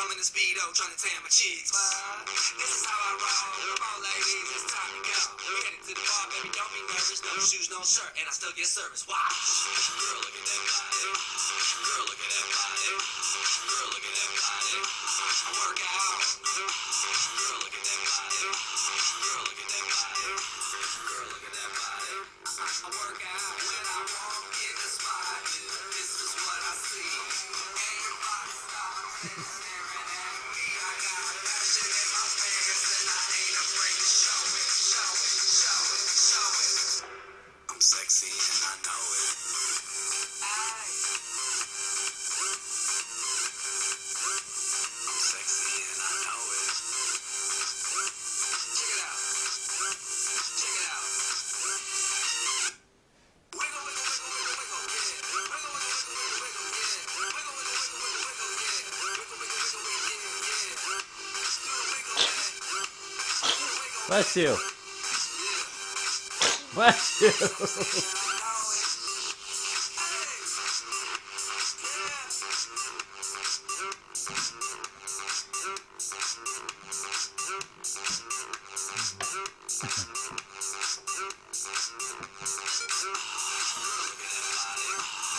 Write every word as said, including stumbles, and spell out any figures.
I'm in the speedo trying to tan my cheeks. This is how I roll. Come on, ladies, it's time to go. We headed to the bar, baby, don't be nervous. No shoes, no shirt, and I still get service. Watch. Girl, look at that body. Girl, look at that body. Girl, look at that body. I work out. Girl, look at that body. Girl, look at that body. Girl, look at that body. I work out when I walk in the spot. This is what I see. Ain't nobody stopping staring at me. I got passion in my pants and I ain't afraid to show it, show it, show it, show it. I'm sexy and I know it. I I'm sexy and I know it. Check it out. Check it out. Wiggle, wiggle, wiggle, wiggle, wiggle, yeah. Wiggle, wiggle, wiggle, wiggle, wiggle, yeah. Wiggle, wiggle, wiggle, wiggle, wiggle, yeah. Wiggle, wiggle, wiggle, wiggle, yeah, yeah. Do the wiggle, man. Do the wiggle, Bless you. yeah. Bless you. I know it. Hey, yeah.